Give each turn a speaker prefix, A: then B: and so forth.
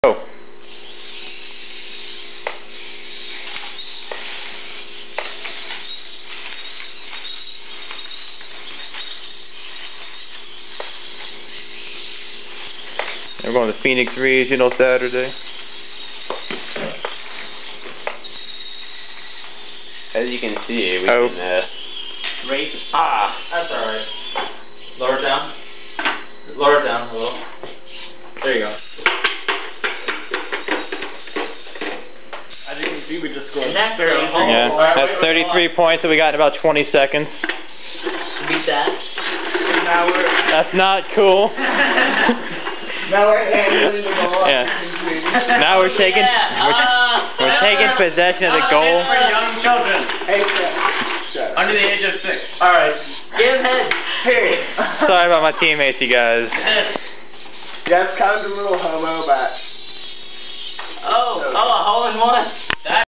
A: Go. We're going to Phoenix Regional Saturday.
B: As you can see, we can raise. That's alright. Lower it down. Lower it down a little. There you go.
C: As you can see, we just scored.
A: Yeah, that's 33 points, so we got in about 20 seconds.
B: Beat that.
C: Now we're.
A: That's not cool.
C: Now we're handling the ball.
A: Yeah. Now we're taking we're taking possession of the goal.
D: For young children.
C: Hey, shut.
D: Under the age of 6.
C: Alright.
B: Give head.
C: Period.
A: Sorry about my teammates, you guys.
C: Yeah, it's kind of a little homo, but.
B: Oh, a hole in one.